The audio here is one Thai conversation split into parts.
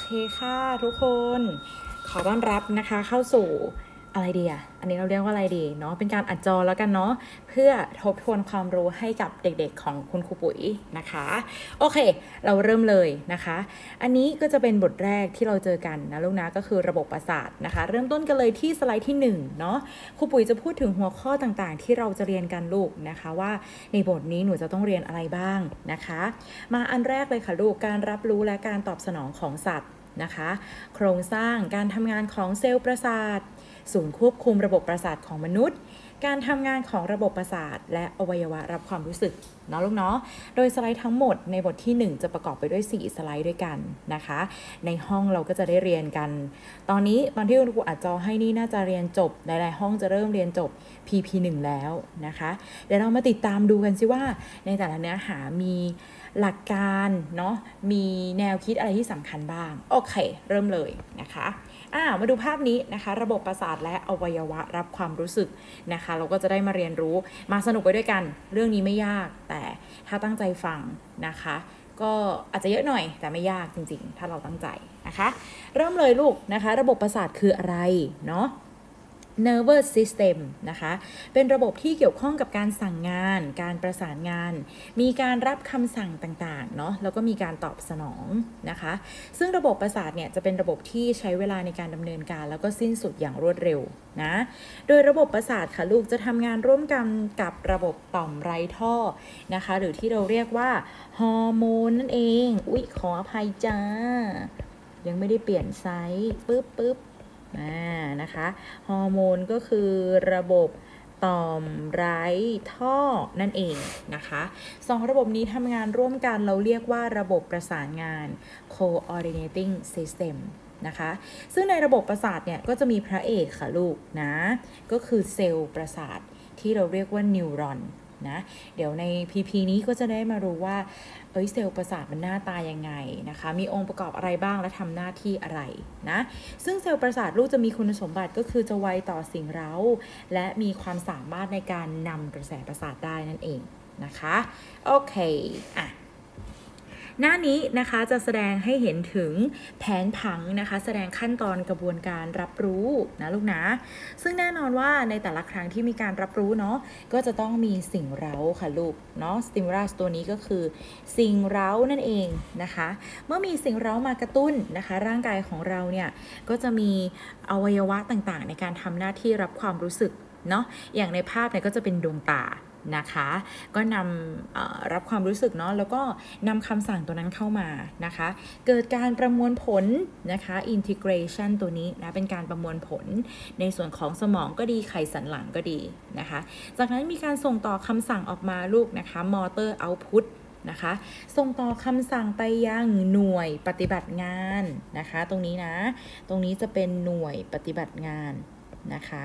เคค่ะทุกคนขอต้อนรับนะคะเข้าสู่อะไรดีอ่ะอันนี้เราเรียกว่าอะไรดีเนาะเป็นการอัดจอแล้วกันเนาะเพื่อทบทวนความรู้ให้กับเด็กๆของคุณครูปุ๋ยนะคะโอเคเราเริ่มเลยนะคะอันนี้ก็จะเป็นบทแรกที่เราเจอกันนะลูกนะก็คือระบบประสาทนะคะเริ่มต้นกันเลยที่สไลด์ที่1เนาะครูปุ๋ยจะพูดถึงหัวข้อต่างๆที่เราจะเรียนกันลูกนะคะว่าในบทนี้หนูจะต้องเรียนอะไรบ้างนะคะมาอันแรกเลยค่ะลูกการรับรู้และการตอบสนองของสัตว์นะคะโครงสร้างการทำงานของเซลล์ประสาทศูนย์ควบคุมระบบประสาทของมนุษย์การทำงานของระบบประสาทและอวัยวะรับความรู้สึกเนาะลูกเนาะโดยสไลด์ทั้งหมดในบทที่1จะประกอบไปด้วย4สไลด์ด้วยกันนะคะในห้องเราก็จะได้เรียนกันตอนที่คุณครูอัดจอให้นี่น่าจะเรียนจบหลายๆห้องจะเริ่มเรียนจบ PP 1แล้วนะคะเดี๋ยวเรามาติดตามดูกันสิว่าในแต่ละเนื้อหามีหลักการเนาะมีแนวคิดอะไรที่สำคัญบ้างโอเคเริ่มเลยนะคะมาดูภาพนี้นะคะระบบประสาทและอวัยวะรับความรู้สึกนะคะเราก็จะได้มาเรียนรู้มาสนุกไปด้วยกันเรื่องนี้ไม่ยากแต่ถ้าตั้งใจฟังนะคะก็อาจจะเยอะหน่อยแต่ไม่ยากจริงๆถ้าเราตั้งใจนะคะเริ่มเลยลูกนะคะระบบประสาทคืออะไรเนาะnervous system นะคะเป็นระบบที่เกี่ยวข้องกับการสั่งงานการประสานงานมีการรับคำสั่งต่างๆเนาะแล้วก็มีการตอบสนองนะคะซึ่งระบบประสาทเนี่ยจะเป็นระบบที่ใช้เวลาในการดำเนินการแล้วก็สิ้นสุดอย่างรวดเร็วนะโดยระบบประสาทค่ะลูกจะทำงานร่วมกันกับระบบต่อมไร้ท่อนะคะหรือที่เราเรียกว่าฮอร์โมนนั่นเองขออภัยจ้ายังไม่ได้เปลี่ยนไซส์ปึ๊บนะคะฮอร์โมนก็คือระบบต่อมไร้ท่อนั่นเองนะคะ2ระบบนี้ทำงานร่วมกันเราเรียกว่าระบบประสานงาน coordinating system นะคะซึ่งในระบบประสาทเนี่ยก็จะมีพระเอกค่ะลูกนะก็คือเซลล์ประสาทที่เราเรียกว่านิวรอนนะเดี๋ยวใน PP นี้ก็จะได้มารู้ว่าเซลล์ประสาทมันหน้าตายังไงนะคะมีองค์ประกอบอะไรบ้างและทำหน้าที่อะไรนะซึ่งเซลล์ประสาทลูกจะมีคุณสมบัติก็คือจะไวต่อสิ่งเร้าและมีความสามารถในการนำกระแสประสาทได้นั่นเองนะคะโอเคหน้านี้นะคะจะแสดงให้เห็นถึงแผนผังนะคะแสดงขั้นตอนกระบวนการรับรู้นะลูกนะซึ่งแน่นอนว่าในแต่ละครั้งที่มีการรับรู้เนาะก็จะต้องมีสิ่งเร้าค่ะลูกเนาะ stimulus ตัวนี้ก็คือสิ่งเร้านั่นเองนะคะเมื่อมีสิ่งเร้ามากระตุ้นนะคะร่างกายของเราเนี่ยก็จะมีอวัยวะต่างๆในการทำหน้าที่รับความรู้สึกเนาะอย่างในภาพเนี่ยก็จะเป็นดวงตานะคะก็นำรับความรู้สึกเนาะแล้วก็นำคำสั่งตัวนั้นเข้ามานะคะเกิดการประมวลผลนะคะ integration ตัวนี้นะเป็นการประมวลผลในส่วนของสมองก็ดีไขสันหลังก็ดีนะคะจากนั้นมีการส่งต่อคำสั่งออกมาลูกนะคะ motor output นะคะส่งต่อคำสั่งไปยังหน่วยปฏิบัติงานนะคะตรงนี้นะตรงนี้จะเป็นหน่วยปฏิบัติงานนะคะ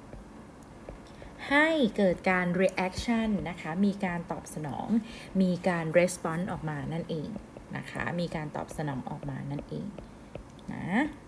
ให้เกิดการ reaction นะคะมีการตอบสนองมีการ response ออกมานั่นเองนะคะมีการตอบสนองออกมานั่นเองนะ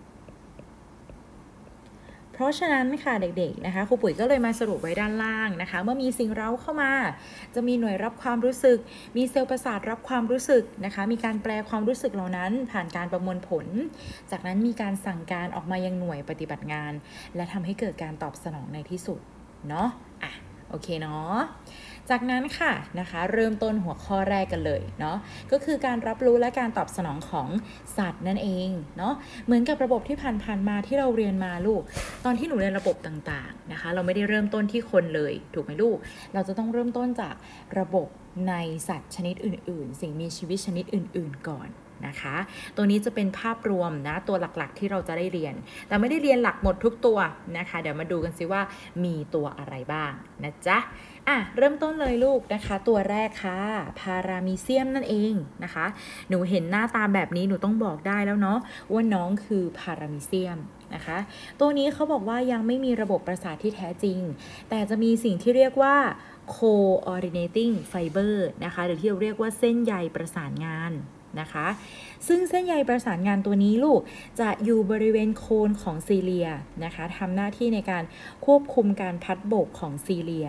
เพราะฉะนั้นค่ะเด็กๆนะคะครูปุ๋ยก็เลยมาสรุปไว้ด้านล่างนะคะเมื่อมีสิ่งเร้าเข้ามาจะมีหน่วยรับความรู้สึกมีเซลล์ประสาทรับความรู้สึกนะคะมีการแปลความรู้สึกเหล่านั้นผ่านการประมวลผลจากนั้นมีการสั่งการออกมายังหน่วยปฏิบัติงานและทำให้เกิดการตอบสนองในที่สุดเนาะโอเคเนาะจากนั้นค่ะนะคะเริ่มต้นหัวข้อแรกกันเลยเนาะก็คือการรับรู้และการตอบสนองของสัตว์นั่นเองเนาะเหมือนกับระบบที่ผ่านมาที่เราเรียนมาลูกตอนที่หนูเรียนระบบต่างๆนะคะเราไม่ได้เริ่มต้นที่คนเลยถูกไหมลูกเราจะต้องเริ่มต้นจากระบบในสัตว์ชนิดอื่นๆสิ่งมีชีวิตชนิดอื่นๆก่อนนะคะตัวนี้จะเป็นภาพรวมนะตัวหลักๆที่เราจะได้เรียนแต่ไม่ได้เรียนหลักหมดทุกตัวนะคะเดี๋ยวมาดูกันซิว่ามีตัวอะไรบ้างนะจ๊ะเริ่มต้นเลยลูกนะคะตัวแรกค่ะพารามีเซียมนั่นเองนะคะหนูเห็นหน้าตาแบบนี้หนูต้องบอกได้แล้วเนาะว่าน้องคือพารามีเซียมนะคะตัวนี้เขาบอกว่ายังไม่มีระบบประสาทที่แท้จริงแต่จะมีสิ่งที่เรียกว่า coordinating fiber นะคะหรือที่เราเรียกว่าเส้นใยประสานงานนะคะซึ่งเส้นใยประสานงานตัวนี้ลูกจะอยู่บริเวณโคนของซีเลียนะคะทำหน้าที่ในการควบคุมการพัดโบกของซีเลีย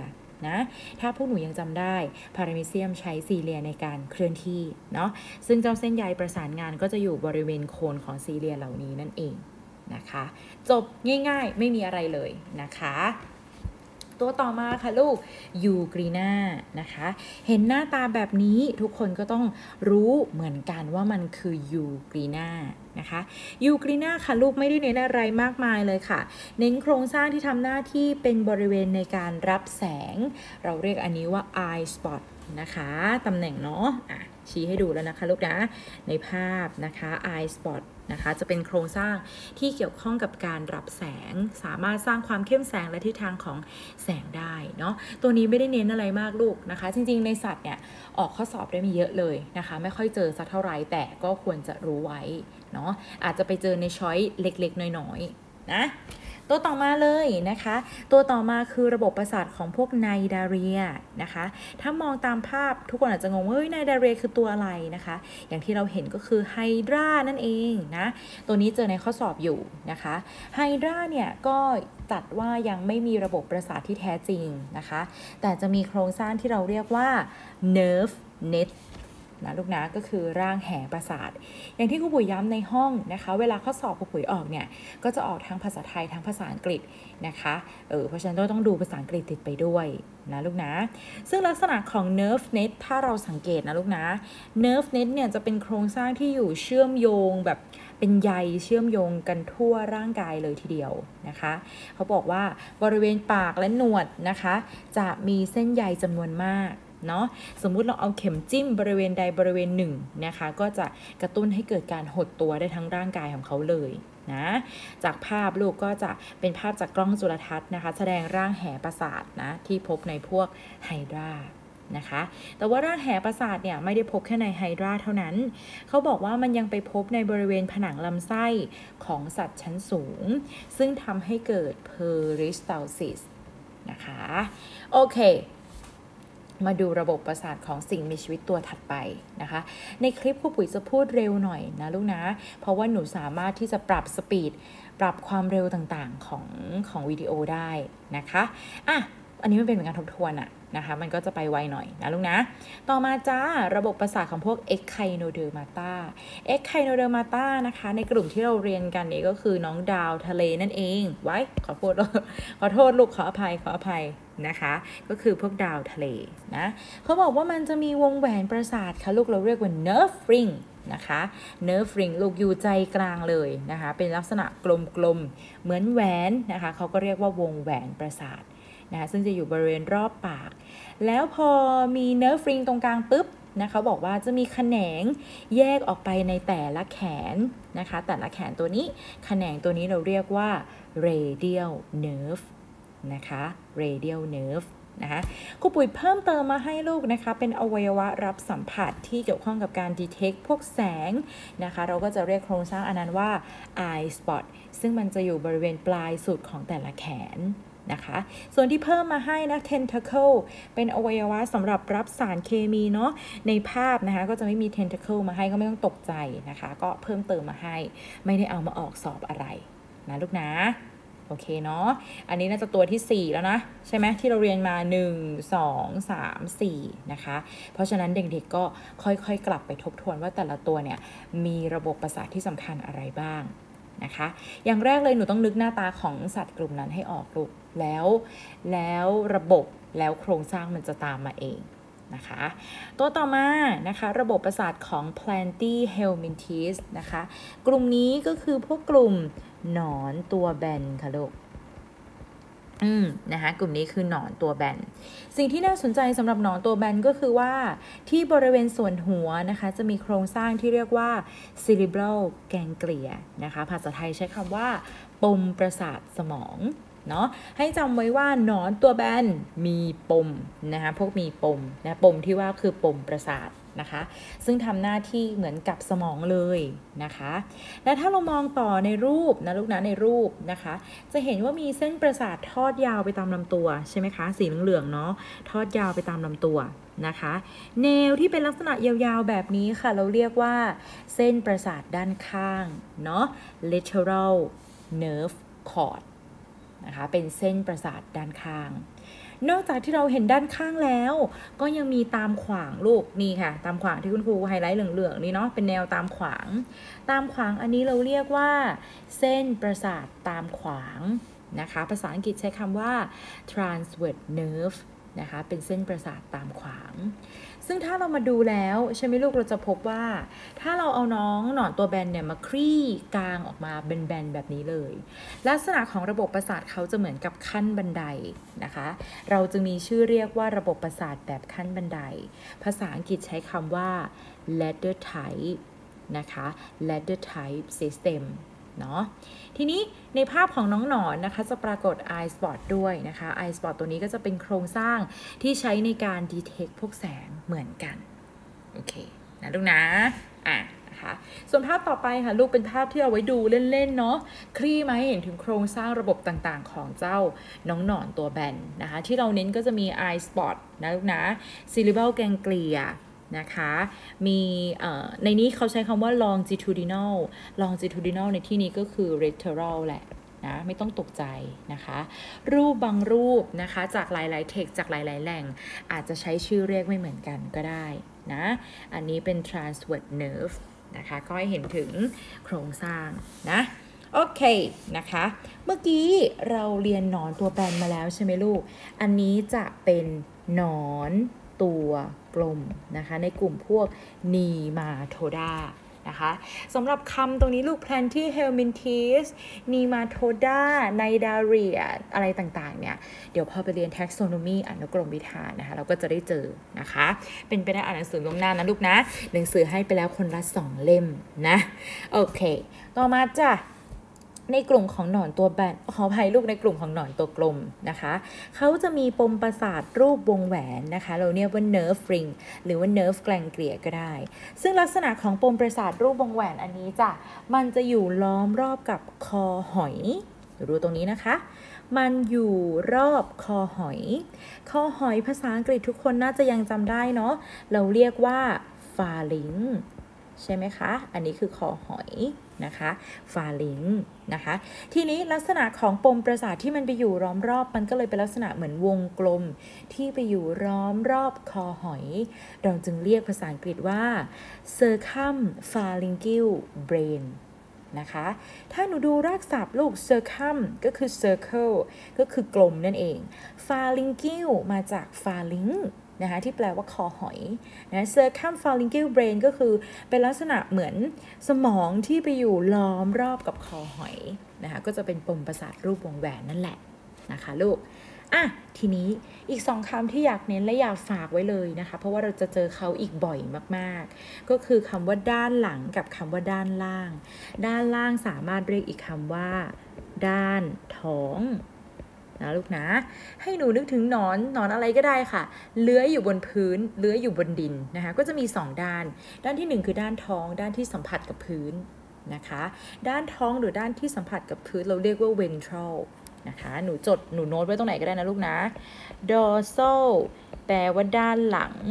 นะถ้าพวกหนูยังจำได้พารามีเซียมใช้ซีเลียในการเคลื่อนที่เนาะซึ่งเจ้าเส้นใยประสานงานก็จะอยู่บริเวณโคนของซีเลียเหล่านี้นั่นเองนะคะจบง่ายๆไม่มีอะไรเลยนะคะตัวต่อมาค่ะลูกยูกรีนานะคะเห็นหน้าตาแบบนี้ทุกคนก็ต้องรู้เหมือนกันว่ามันคือยูกรีนานะคะยูกรีนาค่ะลูกไม่ได้เน้นอะไรมากมายเลยค่ะเน้นโครงสร้างที่ทำหน้าที่เป็นบริเวณในการรับแสงเราเรียกอันนี้ว่า eye spot นะคะตำแหน่งเนาะชี้ให้ดูแล้วนะคะลูกนะในภาพนะคะ eye spot นะคะจะเป็นโครงสร้างที่เกี่ยวข้องกับการรับแสงสามารถสร้างความเข้มแสงและทิศทางของแสงได้เนาะตัวนี้ไม่ได้เน้นอะไรมากลูกนะคะจริงๆในสัตว์เนี่ยออกข้อสอบได้มีเยอะเลยนะคะไม่ค่อยเจอสักเท่าไหร่แต่ก็ควรจะรู้ไว้เนาะอาจจะไปเจอในช้อยเล็กๆน้อยๆนะตัวต่อมาเลยนะคะตัวต่อมาคือระบบประสาทของพวกไนดาเรียนะคะถ้ามองตามภาพทุกคนอาจจะงงว่าไนดาเรียคือตัวอะไรนะคะอย่างที่เราเห็นก็คือไฮดรานั่นเองนะตัวนี้เจอในข้อสอบอยู่นะคะไฮดราเนี่ยก็จัดว่ายังไม่มีระบบประสาทที่แท้จริงนะคะแต่จะมีโครงสร้างที่เราเรียกว่า nerve netนะลูกนะก็คือร่างแห่ประสาทอย่างที่ครูปุ๋ยย้ำในห้องนะคะเวลาข้อสอบครูปุ๋ยออกเนี่ยก็จะออกทั้งภาษาไทยทั้งภาษาอังกฤษนะคะเพราะฉะนั้นต้องดูภาษาอังกฤษติดไปด้วยนะลูกนะซึ่งลักษณะของ nerve net ถ้าเราสังเกตนะลูกนะ nerve net เนี่ยจะเป็นโครงสร้างที่อยู่เชื่อมโยงแบบเป็นใยเชื่อมโยงกันทั่วร่างกายเลยทีเดียวนะคะเขาบอกว่าบริเวณปากและหนวดนะคะจะมีเส้นใยจำนวนมากเนาะสมมุติเราเอาเข็มจิ้มบริเวณใดบริเวณหนึ่งนะคะก็จะกระตุ้นให้เกิดการหดตัวได้ทั้งร่างกายของเขาเลยนะจากภาพลูกก็จะเป็นภาพจากกล้องจุลทรรศน์นะคะแสดงร่างแห่ประสาทนะที่พบในพวกไฮดรานะคะแต่ว่าร่างแห่ประสาทเนี่ยไม่ได้พบแค่ในไฮดราเท่านั้นเขาบอกว่ามันยังไปพบในบริเวณผนังลำไส้ของสัตว์ชั้นสูงซึ่งทำให้เกิด peristalsis นะคะโอเคมาดูระบบประสาทของสิ่งมีชีวิตตัวถัดไปนะคะในคลิปครูปุ๋ยจะพูดเร็วหน่อยนะลูกนะเพราะว่าหนูสามารถที่จะปรับสปีดปรับความเร็วต่างๆของวิดีโอได้นะคะอันนี้มันเป็นเหมือนการทบทวนนะคะมันก็จะไปไวหน่อยนะลูกนะต่อมาจ้าระบบประสาทของพวก Echinodermata Echinodermata นะคะในกลุ่มที่เราเรียนกันนี้ก็คือน้องดาวทะเลนั่นเองไว้ขอโทษลูกขออภัยนะคะก็คือพวกดาวทะเลนะเขาบอกว่ามันจะมีวงแหวนประสาทค่ะลูกเราเรียกว่า nerve ring นะคะ nerve ring ลูกอยู่ใจกลางเลยนะคะเป็นลักษณะกลมๆเหมือนแหวนนะคะเขาก็เรียกว่าวงแหวนประสาทนะคะซึ่งจะอยู่บริเวณรอบปากแล้วพอมี nerve ring ตรงกลางปุ๊บนะคะบอกว่าจะมีแขนงแยกออกไปในแต่ละแขนนะคะแต่ละแขนตัวนี้แขนงตัวนี้เราเรียกว่า radial nerve นะคะ radial nerve นะคะครูปุ๋ยเพิ่มเติมมาให้ลูกนะคะเป็นอวัยวะรับสัมผัสที่เกี่ยวข้องกับการ detect พวกแสงนะคะเราก็จะเรียกโครงสร้างอันนั้นว่า eye spot ซึ่งมันจะอยู่บริเวณปลายสุดของแต่ละแขนนะคะส่วนที่เพิ่มมาให้นะ tentacle เป็นอวัยวะสำหรับรับสารเคมีเนาะในภาพนะคะก็จะไม่มี tentacle มาให้ก็ไม่ต้องตกใจนะคะก็เพิ่มเติมมาให้ไม่ได้เอามาออกสอบอะไรนะลูกนะโอเคเนาะอันนี้น่าจะตัวที่4แล้วนะใช่ไหมที่เราเรียนมา1 2 3 4นะคะเพราะฉะนั้นเด็กๆก็ค่อยๆกลับไปทบทวนว่าแต่ละตัวเนี่ยมีระบบประสาทที่สำคัญอะไรบ้างนะคะอย่างแรกเลยหนูต้องนึกหน้าตาของสัตว์กลุ่มนั้นให้ออกลูกแล้วระบบแล้วโครงสร้างมันจะตามมาเองนะคะตัวต่อมานะคะระบบประสาทของ Platyhelminthes นะคะกลุ่มนี้ก็คือพวกกลุ่มหนอนตัวแบนค่ะลูกนะคะกลุ่มนี้คือหนอนตัวแบนสิ่งที่น่าสนใจสำหรับหนอนตัวแบนก็คือว่าที่บริเวณส่วนหัวนะคะจะมีโครงสร้างที่เรียกว่า cerebral ganglia นะคะภาษาไทยใช้คำว่าปมประสาทสมองเนาะให้จำไว้ว่าหนอนตัวแบนมีปมนะคะพวกมีปมนะปมที่ว่าคือปมประสาทนะคะซึ่งทำหน้าที่เหมือนกับสมองเลยนะคะและถ้าเรามองต่อในรูปนะลูกนะในรูปนะคะจะเห็นว่ามีเส้นประสาททอดยาวไปตามลำตัวใช่ไหมคะสีเหลืองๆเนาะทอดยาวไปตามลำตัวนะคะแนวที่เป็นลักษณะยาวๆแบบนี้ค่ะเราเรียกว่าเส้นประสาทด้านข้างเนาะ lateral nerve cordนะคะเป็นเส้นประสาทด้านข้างนอกจากที่เราเห็นด้านข้างแล้วก็ยังมีตามขวางลูกนี่ค่ะตามขวางที่คุณครูไฮไลท์เหลืองๆนี่เนาะเป็นแนวตามขวางอันนี้เราเรียกว่าเส้นประสาทตามขวางนะคะภาษาอังกฤษใช้คำว่า transverse nerve นะคะเป็นเส้นประสาทตามขวางซึ่งถ้าเรามาดูแล้วใช่ไหมลูกเราจะพบว่าถ้าเราเอาน้องหนอนตัวแบนเนี่ยมาคลี่กลางออกมาแบนๆแบบนี้เลยลักษณะของระบบประสาทเขาจะเหมือนกับขั้นบันไดนะคะเราจะมีชื่อเรียกว่าระบบประสาทแบบขั้นบันไดภาษาอังกฤษใช้คำว่า ladder type นะคะ ladder type system เนาะทีนี้ในภาพของน้องหนอนนะคะจะปรากฏ eye spot ด้วยนะคะ eye spot ตัวนี้ก็จะเป็นโครงสร้างที่ใช้ในการ detect พวกแสงเหมือนกันโอเคนะลูกนะนะคะส่วนภาพต่อไปค่ะลูกเป็นภาพที่เอาไว้ดูเล่นๆเนาะคลี่มาให้เห็นถึงโครงสร้างระบบต่างๆของเจ้าน้องหนอนตัวแบนนะคะที่เราเน้นก็จะมี eye spot นะลูกนะ cerebral gangliaนะคะมีในนี้เขาใช้คำว่า longitudinal ในที่นี้ก็คือ lateral แหละนะไม่ต้องตกใจนะคะรูปบางรูปนะคะจากหลายๆเทคจากหลายๆแหล่งอาจจะใช้ชื่อเรียกไม่เหมือนกันก็ได้นะอันนี้เป็น transverse nerve นะคะก็ให้เห็นถึงโครงสร้างนะโอเคนะคะเมื่อกี้เราเรียนหนอนตัวแบนมาแล้วใช่ไหมลูกอันนี้จะเป็นหนอนตัวกลมนะคะในกลุ่มพวกนีมาโทดานะคะสำหรับคำตรงนี้ลูก Platyhelminthes Nematode Cnidaria อะไรต่างๆเนี่ยเดี๋ยวพอไปเรียน taxonomy อนุกรมวิธานนะคะเราก็จะได้เจอนะคะเป็นไปได้อ่านหนังสือล่วงหน้านะลูกนะหนังสือให้ไปแล้วคนละ2 เล่มนะโอเคต่อมาจ้ะในกลุ่มของหนอนตัวแบนขออภัยลูกในกลุ่มของหนอนตัวกลมนะคะเขาจะมีปมประสาทรูปวงแหวนนะคะเราเรียกว่า nerve ring หรือว่า nerve ganglia ก็ได้ซึ่งลักษณะของปมประสาทรูปวงแหวนอันนี้จ้ะมันจะอยู่ล้อมรอบกับคอหอยดูตรงนี้นะคะมันอยู่รอบคอหอยภาษาอังกฤษทุกคนน่าจะยังจำได้เนาะเราเรียกว่า pharynx ใช่ไหมคะอันนี้คือคอหอยนะคะฟาลิงนะคะทีนี้ลักษณะของปมประสาทที่มันไปอยู่ล้อมรอบมันก็เลยเป็นลักษณะเหมือนวงกลมที่ไปอยู่ล้อมรอบคอหอยเราจึงเรียกภาษาอังกฤษว่า circumpharyngeal brain นะคะถ้าหนูดูรากศัพท์ลูก circum ก็คือ circle ก็คือกลมนั่นเอง pharyngeal มาจาก pharynxนะคะที่แปลว่าคอหอยนะ circumpharyngeal brain ก็คือเป็นลักษณะเหมือนสมองที่ไปอยู่ล้อมรอบกับคอหอยนะคะก็จะเป็นปมประสาทรูปวงแหวนนั่นแหละนะคะลูกทีนี้อีก2 คำที่อยากเน้นและอยากฝากไว้เลยนะคะเพราะว่าเราจะเจอเขาอีกบ่อยมากๆก็คือคำว่าด้านหลังกับคำว่าด้านล่างสามารถเรียกอีกคำว่าด้านท้องนะลูกนะให้หนูนึกถึงหนอนอะไรก็ได้ค่ะเลื้อยอยู่บนพื้นเลื้อยอยู่บนดินนะคะก็จะมี2 ด้านที่1คือด้านท้องด้านที่สัมผัสกับพื้นนะคะด้านท้องหรือด้านที่สัมผัสกับพื้นเราเรียกว่า ventral นะคะหนูโน้ตไว้ตรงไหนก็ได้นะลูกนะ dorsal แปลว่าด้านหลัง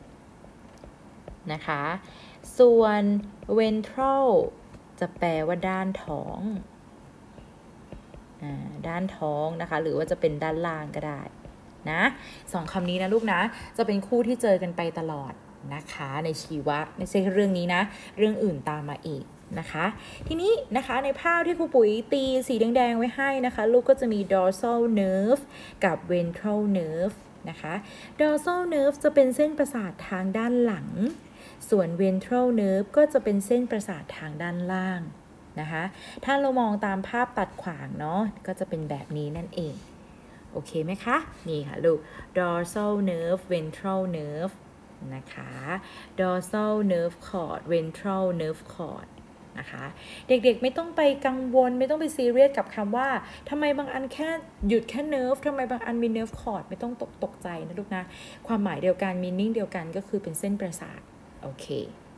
นะคะส่วน ventral จะแปลว่าด้านท้องด้านท้องนะคะหรือว่าจะเป็นด้านล่างก็ได้นะ2 คำนี้นะลูกนะจะเป็นคู่ที่เจอกันไปตลอดนะคะในชีวะไม่ใช่เรื่องนี้นะเรื่องอื่นตามมาอีกนะคะทีนี้นะคะในภาพที่ครูปุ๋ยตีสีแดงๆไว้ให้นะคะลูกก็จะมี dorsal nerve กับ ventral nerve นะคะ dorsal nerve จะเป็นเส้นประสาททางด้านหลังส่วน ventral nerve ก็จะเป็นเส้นประสาททางด้านล่างนะคะถ้าเรามองตามภาพตัดขวางเนาะก็จะเป็นแบบนี้นั่นเองโอเคไหมคะนี่ค่ะลูก dorsal nerve ventral nerve นะคะ dorsal nerve cord ventral nerve cord นะคะเด็กๆไม่ต้องไปกังวลไม่ต้องไปซีเรียสกับคำว่าทำไมบางอันแค่หยุดแค่ nerve ทำไมบางอันมี nerve cord ไม่ต้องตกใจนะลูกนะความหมายเดียวกัน meaning เดียวกันก็คือเป็นเส้นประสาทโอเค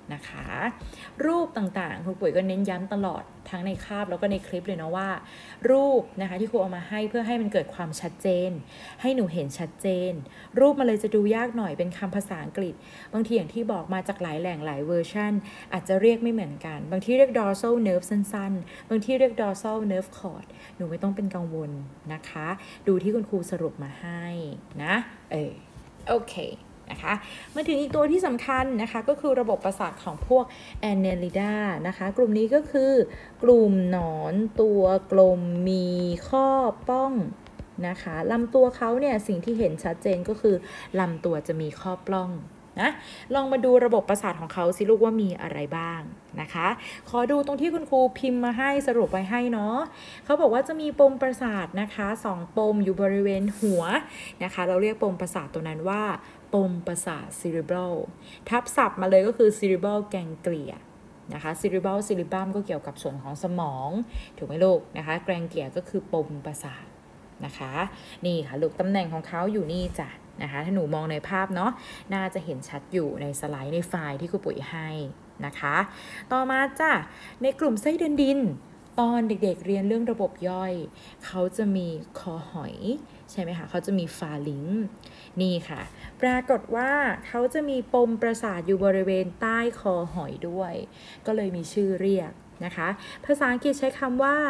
นะคะรูปต่างๆครูปุ๋ยก็เน้นย้ำตลอดทั้งในคาบแล้วก็ในคลิปเลยนะว่ารูปนะคะที่ครูเอามาให้เพื่อให้มันเกิดความชัดเจนให้หนูเห็นชัดเจนรูปมันเลยจะดูยากหน่อยเป็นคำภาษาอังกฤษบางทีอย่างที่บอกมาจากหลายแหล่งหลายเวอร์ชันอาจจะเรียกไม่เหมือนกันบางที่เรียก dorsal nerve สั้นๆบางที่เรียก dorsal nerve cord หนูไม่ต้องเป็นกังวลนะคะดูที่คุณครูสรุปมาให้นะโอเคนะคะมาถึงอีกตัวที่สำคัญนะคะก็คือระบบประสาทของพวก Annelida นะคะกลุ่มนี้ก็คือกลุ่มหนอนตัวกลมมีข้อป้องนะคะลำตัวเขาเนี่ยสิ่งที่เห็นชัดเจนก็คือลำตัวจะมีข้อปล้องนะลองมาดูระบบประสาทของเขาสิลูกว่ามีอะไรบ้างนะคะขอดูตรงที่คุณครูพิมพ์มาให้สรุปไว้ให้เนาะเขาบอกว่าจะมีปมประสาทนะคะ2ปมอยู่บริเวณหัวนะคะเราเรียกปมประสาทตัวนั้นว่าปมประสาท cerebral ทับศัพท์มาเลยก็คือ cerebral ganglia นะคะ cerebral cerebrum ก็เกี่ยวกับส่วนของสมองถูกไหมลูกนะคะ ganglia ก็คือปมประสาทนะคะนี่ค่ะลูกตำแหน่งของเขาอยู่นี่จ้ะนะคะถ้าหนูมองในภาพเนาะน่าจะเห็นชัดอยู่ในสไลด์ในไฟล์ที่ครูปุ๋ยให้นะคะต่อมาจ้ะในกลุ่มไส้เดือนดินตอนเด็กๆเรียนเรื่องระบบย่อยเขาจะมีคอหอยใช่ไหมคะเขาจะมีฟาลิงนี่ค่ะปรากฏว่าเขาจะมีปมประสาทอยู่บริเวณใต้คอหอยด้วยก็เลยมีชื่อเรียกนะคะภาษาอังกฤษใช้คำว่า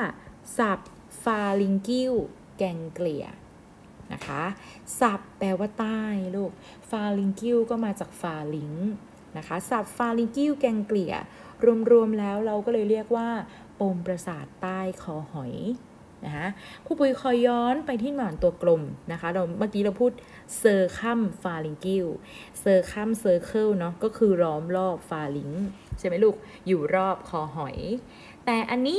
subpharyngeal ganglia นะคะซับแปลว่าใต้ลูก pharyngeal ก็มาจาก pharynx นะคะ subpharyngeal ganglia รวมๆแล้วเราก็เลยเรียกว่าปมประสาทใต้คอหอยนะคะครูปุ๋ยขอย้อนไปที่หนอนตัวกลมนะคะเมื่อกี้เราพูด circum pharyngeal circum circle เนาะก็คือล้อมรอบ pharynx ใช่ไหมลูกอยู่รอบคอหอยแต่อันนี้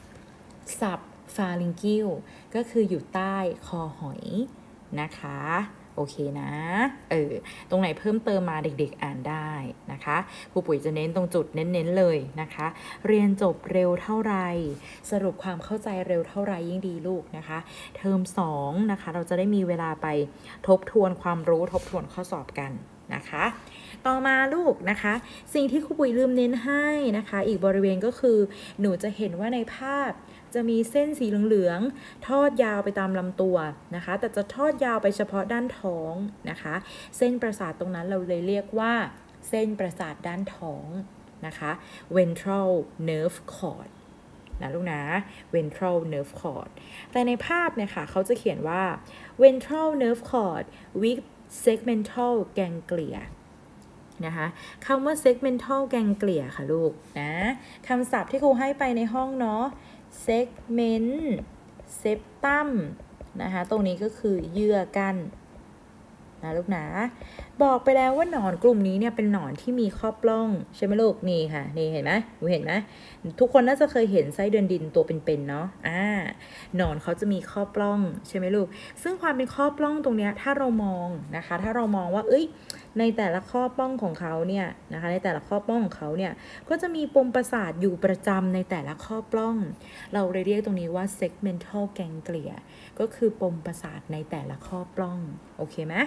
subpharyngeal ก็คืออยู่ใต้คอหอยนะคะโอเคนะตรงไหนเพิ่มเติมมาเด็กๆอ่านได้นะคะครูปุ๋ยจะเน้นตรงจุดเน้นๆเลยนะคะเรียนจบเร็วเท่าไรสรุปความเข้าใจเร็วเท่าไรยิ่งดีลูกนะคะเทอม2นะคะเราจะได้มีเวลาไปทบทวนความรู้ทบทวนข้อสอบกันนะคะต่อมาลูกนะคะสิ่งที่ครูปุ๋ยลืมเน้นให้นะคะอีกบริเวณก็คือหนูจะเห็นว่าในภาพจะมีเส้นสีเหลืองๆทอดยาวไปตามลำตัวนะคะแต่จะทอดยาวไปเฉพาะด้านท้องนะคะเส้นประสาทตรงนั้นเราเลยเรียกว่าเส้นประสาทด้านท้องนะคะ ventral nerve cord นะลูกนะ ventral nerve cord แต่ในภาพเนี่ยค่ะเขาจะเขียนว่า ventral nerve cord with segmental ganglia นะคะคำว่า segmental ganglia ค่ะลูกนะคำศัพท์ที่ครูให้ไปในห้องเนาะ segment septum นะคะตรงนี้ก็คือเยื่อกั้นนะลูกนะบอกไปแล้วว่าหนอนกลุ่มนี้เนี่ยเป็นหนอนที่มีข้อปล้องใช่ไหมลูกนี่ค่ะนี่เห็นไหมเห็นไหมทุกคนน่าจะเคยเห็นไส้เดือนดินตัวเป็นๆเนาะหนอนเขาจะมีข้อปล้องใช่ไหมลูกซึ่งความเป็นข้อปล้องตรงเนี้ยถ้าเรามองนะคะถ้าเรามองว่าในแต่ละข้อปล้องของเขาเนี่ยนะคะในแต่ละข้อปล้องของเขาเนี่ยก็จะมีปมประสาทอยู่ประจำในแต่ละข้อปล้องเราเลยเรียกตรงนี้ว่า segmental ganglia ก็คือปมประสาทในแต่ละข้อปล้องโอเคไหม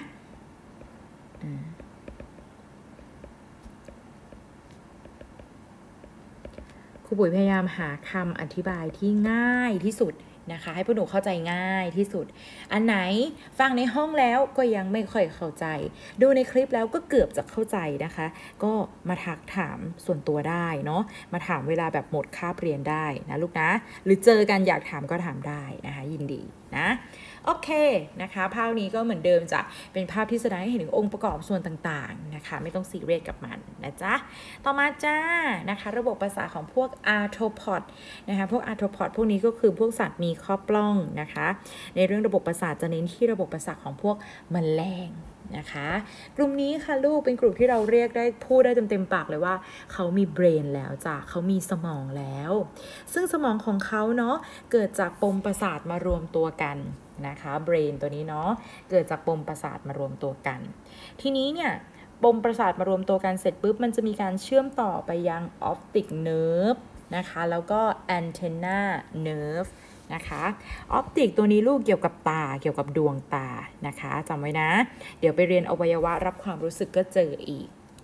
ครูปุ๋ยพยายามหาคำอธิบายที่ง่ายที่สุดนะคะให้พวกหนูเข้าใจง่ายที่สุดอันไหนฟังในห้องแล้วก็ยังไม่ค่อยเข้าใจดูในคลิปแล้วก็เกือบจะเข้าใจนะคะก็มาทักถามส่วนตัวได้เนาะมาถามเวลาแบบหมดคาบเรียนได้นะลูกนะหรือเจอกันอยากถามก็ถามได้นะคะยินดีนะโอเคนะคะภาพนี้ก็เหมือนเดิมจะเป็นภาพที่แสดงให้เห็นถึงองค์ประกอบส่วนต่างๆนะคะไม่ต้องซีเรียสกับมันนะจ๊ะต่อมาจ้านะคะระบบประสาทของพวก arthropod นะคะพวก arthropod พวกนี้ก็คือพวกสัตว์มีข้อปล้องนะคะในเรื่องระบบประสาทจะเน้นที่ระบบประสาทของพวกแมลงนะคะกลุ่มนี้ค่ะลูกเป็นกลุ่มที่เราเรียกได้พูดได้เต็มๆปากเลยว่าเขามีเบรนแล้วจ้ะเขามีสมองแล้วซึ่งสมองของเขาเนาะเกิดจากปมประสาทมารวมตัวกันนะคะเบรนตัวนี้เนาะเกิดจากปมประสาทมารวมตัวกันทีนี้เนี่ยปมประสาทมารวมตัวกันเสร็จปุ๊บมันจะมีการเชื่อมต่อไปยัง optic nerve นะคะแล้วก็ antenna nerve นะคะออปติกตัวนี้ลูกเกี่ยวกับตาเกี่ยวกับดวงตานะคะจำไว้นะเดี๋ยวไปเรียนอวัยวะรับความรู้สึกก็เจออีก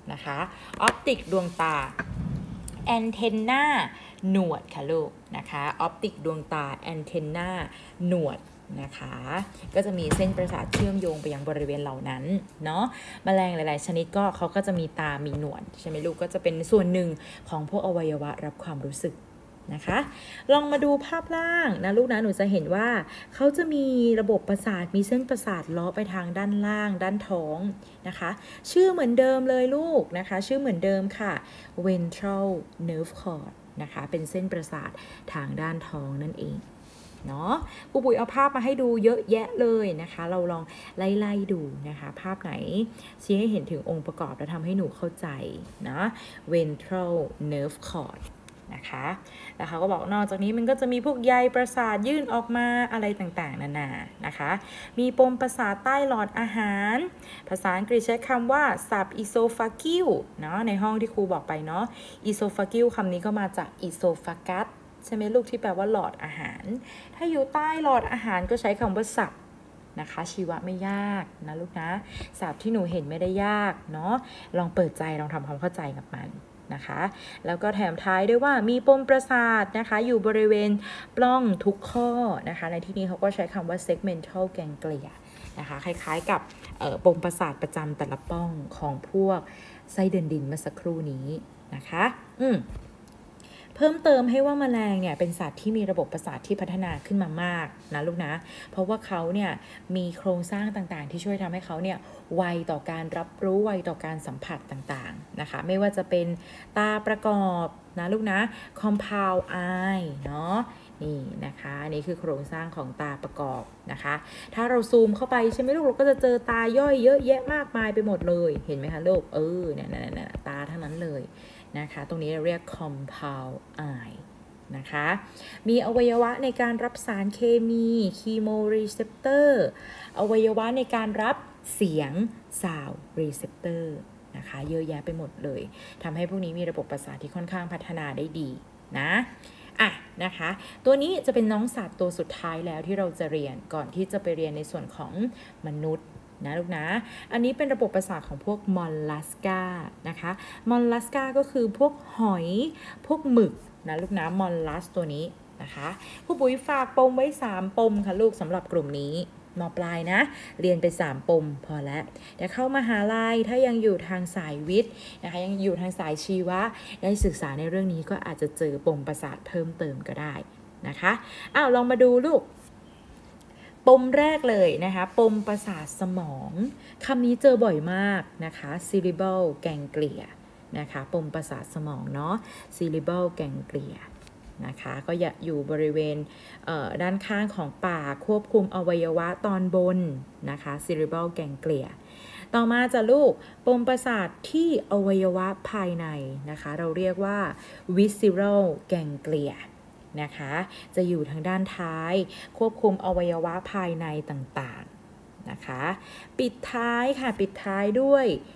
นะคะออปติกดวงตาแอนเทนนาหนวดค่ะลูกนะคะออปติกดวงตาแอนเทนนาหนวดนะคะก็จะมีเส้นประสาทเชื่อมโยงไปยังบริเวณเหล่านั้นเนาะแมลงหลายๆชนิดก็เขาก็จะมีตามีหนวดใช่ไหมลูกก็จะเป็นส่วนหนึ่งของพวกอวัยวะรับความรู้สึกนะคะลองมาดูภาพล่างนะลูกนะหนูจะเห็นว่าเขาจะมีระบบประสาทมีเส้นประสาทล้อไปทางด้านล่างด้านท้องนะคะชื่อเหมือนเดิมเลยลูกนะคะชื่อเหมือนเดิมค่ะ ventral nerve cord นะคะเป็นเส้นประสาททางด้านท้องนั่นเองเนาะครูปุ๋ยเอาภาพมาให้ดูเยอะแยะเลยนะคะเราลองไล่ๆดูนะคะภาพไหนชี้ให้เห็นถึงองค์ประกอบและทำให้หนูเข้าใจนะ ventral nerve cordนะคะแล้วเขาก็บอกนอกจากนี้มันก็จะมีพวกใยประสาทยื่นออกมาอะไรต่างๆนานานะคะมีปมประสาทใต้หลอดอาหารภาษาอังกฤษใช้คำว่า subesophageal เนาะในห้องที่ครูบอกไปเนาะ esophageal คำนี้ก็มาจาก esophagus ใช่ไหมลูกที่แปลว่าหลอดอาหารถ้าอยู่ใต้หลอดอาหารก็ใช้คำว่า sub นะคะชีวะไม่ยากนะลูกนะศัพท์ที่หนูเห็นไม่ได้ยากเนาะลองเปิดใจลองทำความเข้าใจกับมันนะคะแล้วก็แถมท้ายด้วยว่ามีปมประสาทนะคะอยู่บริเวณปล้องทุกข้อนะคะในที่นี้เขาก็ใช้คำว่า segmental ganglia นะคะคล้ายๆกับปมประสาทประจำแต่ละปล้องของพวกไส้เดือนดินเมื่อสักครู่นี้นะคะเพิ่มเติมให้ว่าแมลงเนี่ยเป็นสัตว์ที่มีระบบประสาทที่พัฒนาขึ้นมามากนะลูกนะเพราะว่าเขาเนี่ยมีโครงสร้างต่างๆที่ช่วยทำให้เขาเนี่ยไวต่อการรับรู้ไวต่อการสัมผัสต่างๆนะคะไม่ว่าจะเป็นตาประกอบนะลูกนะ compound eye เนาะนี่นะคะนี่คือโครงสร้างของตาประกอบนะคะถ้าเราซูมเข้าไปใช่ไหมลูกเราก็จะเจอตาย่อยเยอะแยะมากมายไปหมดเลยเห็นไหมคะลูกเนี่ยตาทั้งนั้นเลยนะคะตรงนี้เราเรียก compound eye นะคะมีอวัยวะในการรับสารเคมีคีโมรีเซปเตอร์อวัยวะในการรับเสียงซาวด์รีเซปเตอร์นะคะเยอะแยะไปหมดเลยทำให้พวกนี้มีระบบประสาทที่ค่อนข้างพัฒนาได้ดีนะนะคะตัวนี้จะเป็นน้องสัตว์ตัวสุดท้ายแล้วที่เราจะเรียนก่อนที่จะไปเรียนในส่วนของมนุษย์นะลูกนะอันนี้เป็นระบบประสาทของพวกมอลลัสกานะคะมอลลัสกาก็คือพวกหอยพวกหมึกนะลูกนะมอลลัสตัวนี้นะคะผู้ปุ๋ยฝากปมไว้3ปมค่ะลูกสำหรับกลุ่มนี้ม.ปลายนะเรียนไป3ปมพอแล้วแต่เข้ามหาลัยถ้ายังอยู่ทางสายวิทย์นะคะยังอยู่ทางสายชีวะได้ศึกษาในเรื่องนี้ก็อาจจะเจอปมประสาทเพิ่มเติมก็ได้นะคะลองมาดูลูกปมแรกเลยนะคะปมประสาทสมองคำนี้เจอบ่อยมากนะคะ cerebral ganglia นะคะปมประสาทสมองเนาะ cerebral ganglia นะคะก็อยู่บริเวณด้านข้างของปากควบคุมอวัยวะตอนบนนะคะ cerebral ganglia ต่อมาจะลูกปมประสาทที่อวัยวะภายในนะคะเราเรียกว่า visceral gangliaนะคะจะอยู่ทางด้านท้ายควบคุมอวัยวะภายในต่างๆนะคะปิดท้ายค่ะปิดท้ายด้วย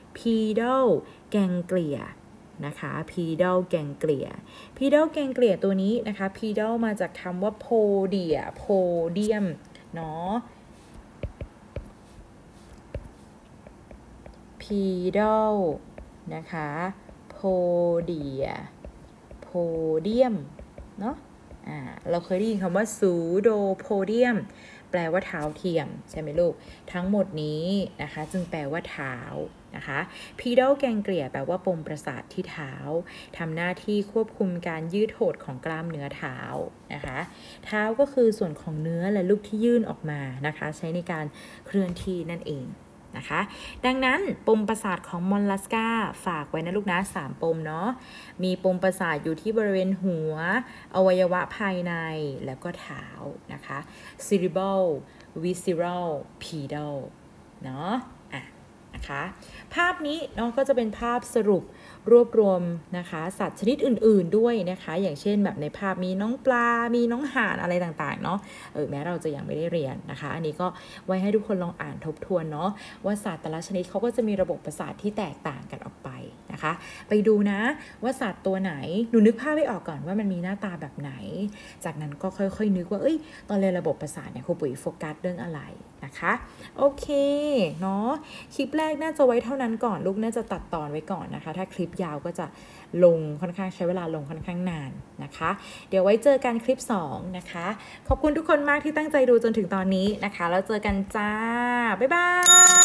pedal ganglia นะคะ pedal ganglia pedal ganglia ตัวนี้นะคะ pedal มาจากคำว่า podium เนาะ pedal นะคะ podium เนาะเราเคยได้ยินคำว่า pseudopodium แปลว่าเท้าเทียมใช่ไหมลูกทั้งหมดนี้นะคะจึงแปลว่าเท้านะคะ pedal ganglia แปลว่าปมประสาทที่เท้าทำหน้าที่ควบคุมการยืดหดของกล้ามเนื้อเท้านะคะเท้าก็คือส่วนของเนื้อและลูกที่ยื่นออกมานะคะใช้ในการเคลื่อนที่นั่นเองนะคะดังนั้นปมประสาทของมอลลัสกาฝากไว้นะลูกนะ3ปมเนาะมีปมประสาทอยู่ที่บริเวณหัวอวัยวะภายในแล้วก็เท้านะคะ cerebral visceral pedal เนาะนะคะภาพนี้เนาะก็จะเป็นภาพสรุปรวบรวมนะคะสัตว์ชนิดอื่นๆด้วยนะคะอย่างเช่นแบบในภาพมีน้องปลามีน้องห่านอะไรต่างๆเนาะแม้เราจะยังไม่ได้เรียนนะคะอันนี้ก็ไว้ให้ทุกคนลองอ่านทบทวนเนาะว่าสัตว์แต่ละชนิดเขาก็จะมีระบบประสาทที่แตกต่างกันออกไปนะคะไปดูนะว่าสัตว์ตัวไหนหนูนึกภาพไม่ออกก่อนว่ามันมีหน้าตาแบบไหนจากนั้นก็ค่อยๆนึกว่าตอนเรียนระบบประสาทเนี่ยครูปุ๋ยโฟกัสเรื่องอะไรนะคะโอเคเนาะคลิปแรกน่าจะไว้เท่านั้นก่อนลูกน่าจะตัดตอนไว้ก่อนนะคะถ้าคลิปยาวก็จะลงค่อนข้างใช้เวลาลงค่อนข้างนานนะคะเดี๋ยวไว้เจอกันคลิป2นะคะขอบคุณทุกคนมากที่ตั้งใจดูจนถึงตอนนี้นะคะแล้วเจอกันจ้าบ๊ายบาย